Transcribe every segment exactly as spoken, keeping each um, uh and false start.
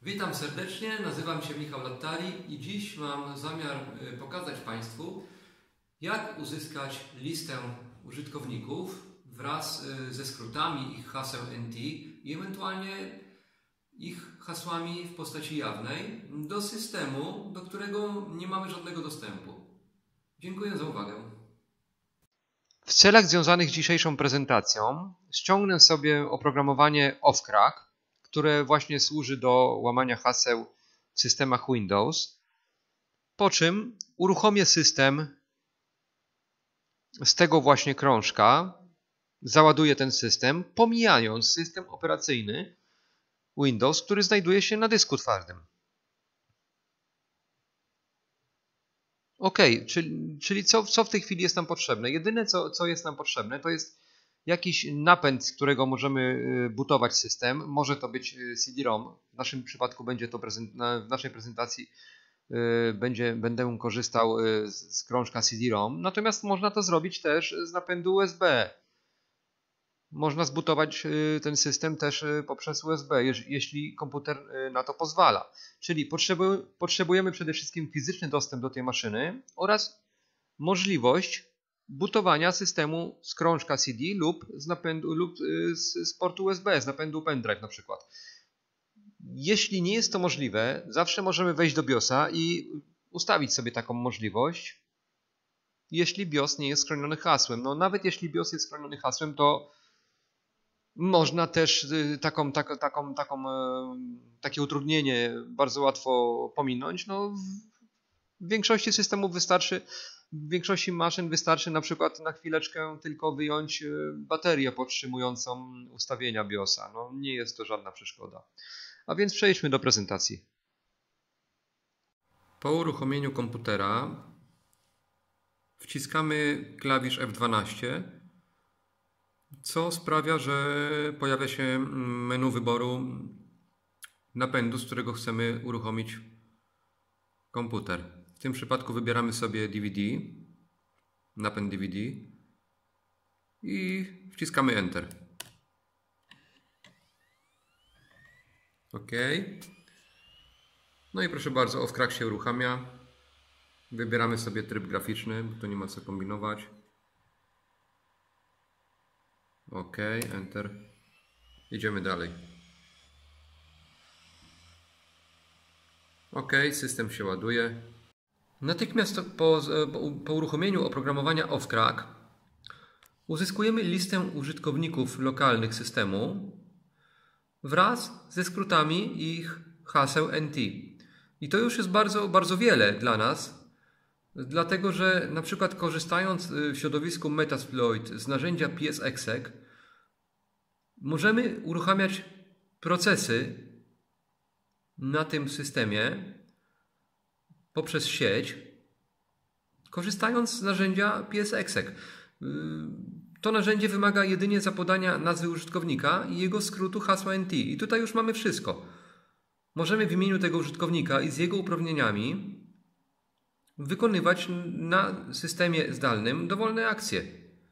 Witam serdecznie, nazywam się Michał Lattari i dziś mam zamiar pokazać Państwu, jak uzyskać listę użytkowników wraz ze skrótami ich haseł N T i ewentualnie ich hasłami w postaci jawnej do systemu, do którego nie mamy żadnego dostępu. Dziękuję za uwagę. W celach związanych z dzisiejszą prezentacją ściągnę sobie oprogramowanie Offcrack, które właśnie służy do łamania haseł w systemach Windows, po czym uruchomię system z tego właśnie krążka, załaduję ten system, pomijając system operacyjny Windows, który znajduje się na dysku twardym. Ok, czyli, czyli co, co w tej chwili jest nam potrzebne? Jedyne co, co jest nam potrzebne, to jest jakiś napęd, z którego możemy bootować system. Może to być C D ROM. W naszym przypadku będzie to prezent, w naszej prezentacji będzie, będę korzystał z krążka C D ROM. Natomiast można to zrobić też z napędu U S B. Można zbootować ten system też poprzez U S B, jeśli komputer na to pozwala. Czyli potrzebujemy przede wszystkim fizyczny dostęp do tej maszyny oraz możliwość bootowania systemu z krążka C D lub z napędu lub z portu U S B, z napędu pendrive na przykład. Jeśli nie jest to możliwe, zawsze możemy wejść do BIOSa i ustawić sobie taką możliwość, jeśli BIOS nie jest chroniony hasłem. No nawet jeśli BIOS jest chroniony hasłem, to można też taką, taką, taką, taką, takie utrudnienie bardzo łatwo pominąć. No, w większości systemów wystarczy, w większości maszyn wystarczy na przykład na chwileczkę tylko wyjąć baterię podtrzymującą ustawienia BIOSa. No, nie jest to żadna przeszkoda. A więc przejdźmy do prezentacji. Po uruchomieniu komputera wciskamy klawisz F dwanaście, co sprawia, że pojawia się menu wyboru napędu, z którego chcemy uruchomić komputer. W tym przypadku wybieramy sobie D V D, napęd D V D i wciskamy Enter. OK. No i proszę bardzo, Offcrack się uruchamia. Wybieramy sobie tryb graficzny, bo tu nie ma co kombinować. OK, Enter. Idziemy dalej. OK, system się ładuje. Natychmiast po, po uruchomieniu oprogramowania Offcrack uzyskujemy listę użytkowników lokalnych systemu wraz ze skrótami ich haseł N T. I to już jest bardzo, bardzo wiele dla nas, dlatego że na przykład korzystając w środowisku Metasploit z narzędzia P S Exec możemy uruchamiać procesy na tym systemie poprzez sieć, korzystając z narzędzia P S Exec. To narzędzie wymaga jedynie zapodania nazwy użytkownika i jego skrótu hasła N T. I tutaj już mamy wszystko. Możemy w imieniu tego użytkownika i z jego uprawnieniami wykonywać na systemie zdalnym dowolne akcje.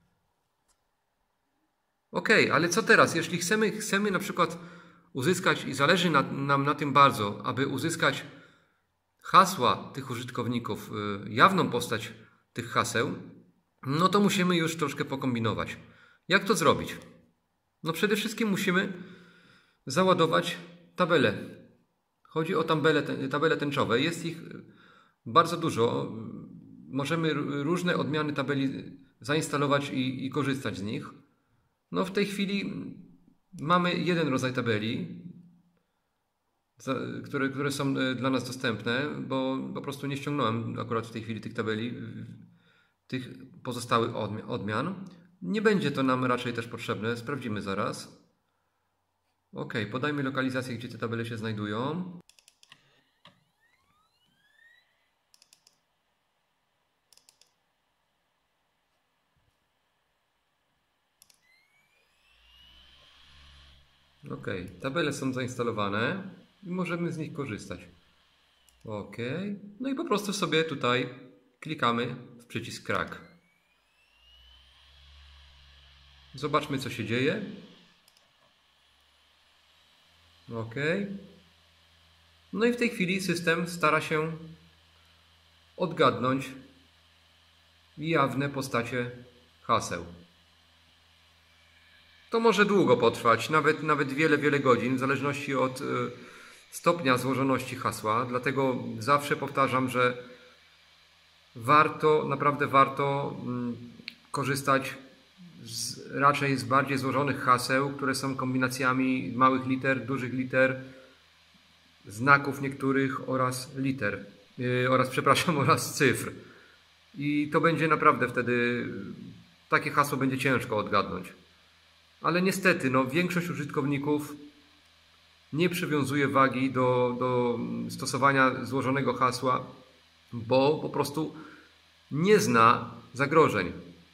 Ok, ale co teraz? Jeśli chcemy, chcemy na przykład uzyskać, i zależy na, nam na tym bardzo, aby uzyskać hasła tych użytkowników, jawną postać tych haseł, no to musimy już troszkę pokombinować. Jak to zrobić? No przede wszystkim musimy załadować tabele. Chodzi o tabele, tabele tęczowe. Jest ich bardzo dużo. Możemy różne odmiany tabeli zainstalować i, i korzystać z nich. No w tej chwili mamy jeden rodzaj tabeli, które, które są dla nas dostępne, bo po prostu nie ściągnąłem akurat w tej chwili tych tabeli, tych pozostałych odmian. Nie będzie to nam raczej też potrzebne. Sprawdzimy zaraz. OK, podajmy lokalizację, gdzie te tabele się znajdują. OK, tabele są zainstalowane i możemy z nich korzystać. OK, no i po prostu sobie tutaj klikamy w przycisk Crack. Zobaczmy, co się dzieje. OK. No i w tej chwili system stara się odgadnąć jawne postacie haseł. To może długo potrwać, nawet, nawet wiele, wiele godzin, w zależności od stopnia złożoności hasła. Dlatego zawsze powtarzam, że warto, naprawdę warto korzystać z, raczej z bardziej złożonych haseł, które są kombinacjami małych liter, dużych liter, znaków niektórych oraz liter, yy, oraz, przepraszam, oraz cyfr. I to będzie naprawdę wtedy, takie hasło będzie ciężko odgadnąć. Ale niestety, no, większość użytkowników nie przywiązuje wagi do, do stosowania złożonego hasła, bo po prostu nie zna zagrożeń.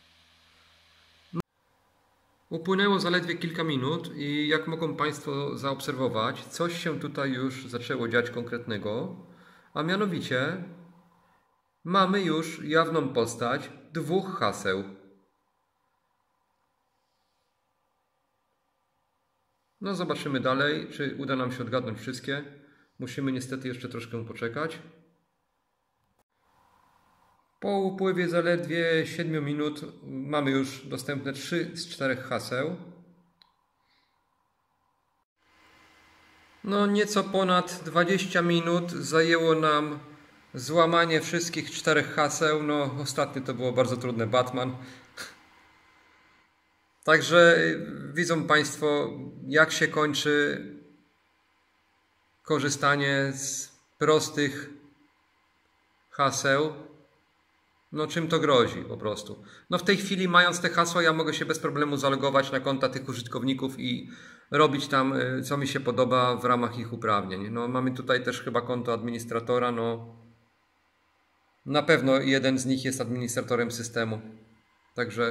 Upłynęło zaledwie kilka minut i jak mogą Państwo zaobserwować, coś się tutaj już zaczęło dziać konkretnego, a mianowicie mamy już jawną postać dwóch haseł. No zobaczymy dalej, czy uda nam się odgadnąć wszystkie. Musimy niestety jeszcze troszkę poczekać. Po upływie zaledwie siedmiu minut mamy już dostępne trzy z czterech haseł. No nieco ponad dwadzieścia minut zajęło nam złamanie wszystkich czterech haseł. No ostatnie to było bardzo trudne, Batman. Także widzą Państwo, jak się kończy korzystanie z prostych haseł. No czym to grozi po prostu. No w tej chwili, mając te hasła, ja mogę się bez problemu zalogować na konta tych użytkowników i robić tam, co mi się podoba w ramach ich uprawnień. No mamy tutaj też chyba konto administratora, no na pewno jeden z nich jest administratorem systemu. Także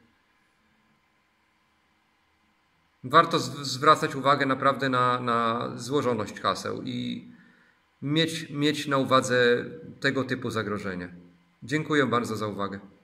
warto zwracać uwagę naprawdę na, na złożoność haseł i mieć, mieć na uwadze tego typu zagrożenie. Dziękuję bardzo za uwagę.